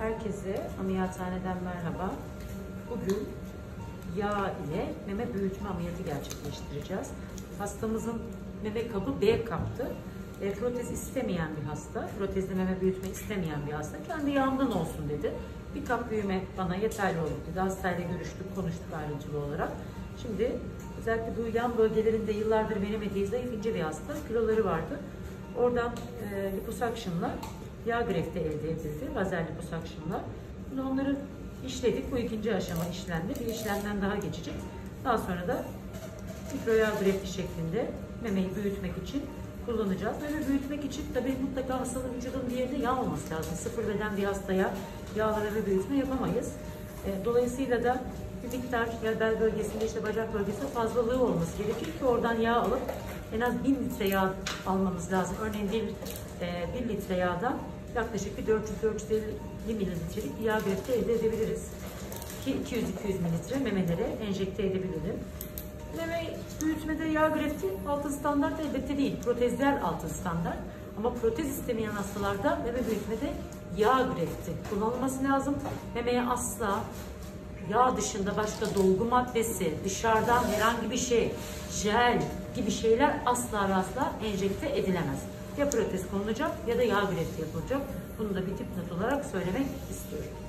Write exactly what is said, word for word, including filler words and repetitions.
Herkese ameliyathaneden merhaba. Bugün yağ ile meme büyütme ameliyatı gerçekleştireceğiz. Hastamızın meme kabı B kaptı. E, protez istemeyen bir hasta, protezli meme büyütme istemeyen bir hasta. Kendi yağımdan olsun dedi. Bir kap büyüme bana yeterli olur dedi. Hastayla görüştük, konuştuk ayrıntılı olarak. Şimdi özellikle bu yan bölgelerinde yıllardır veremediği zayıf ince bir hasta. Kiloları vardı. Oradan e, liposuction'la yağ grefti elde edildi. Lazer liposuction'la. Şimdi onları işledik. Bu ikinci aşama işlendi. Bir işlemden daha geçecek. Daha sonra da mikro yağ grefti şeklinde memeyi büyütmek için kullanacağız. Meme büyütmek için tabii mutlaka hastanın vücudunun bir yerinde yağ olması lazım. Sıfır beden bir hastaya yağlı meme büyütme yapamayız. E, dolayısıyla da bir miktar ya bel bölgesinde, işte bacak bölgesinde fazlalığı olması gerekir ki oradan yağ alıp en az bin litre yağ almamız lazım. Örneğin bir, e, bir litre yağdan yaklaşık bir dört yüz dört yüz elli mililitrelik bir yağ grefti elde edebiliriz. Ki iki yüz iki yüz mililitre memelere enjekte edebilirim. Meme büyütmede yağ grefti altın standart elbette değil. Protezler altın standart. Ama protez istemeyen hastalarda meme büyütmede yağ grefti kullanılması lazım. Memeye asla yağ dışında başka dolgu maddesi, dışarıdan herhangi bir şey, jel gibi şeyler asla ve asla enjekte edilemez. Ya protez konulacak ya da yağ grefti yapılacak. Bunu da bir dipnot olarak söylemek istiyorum.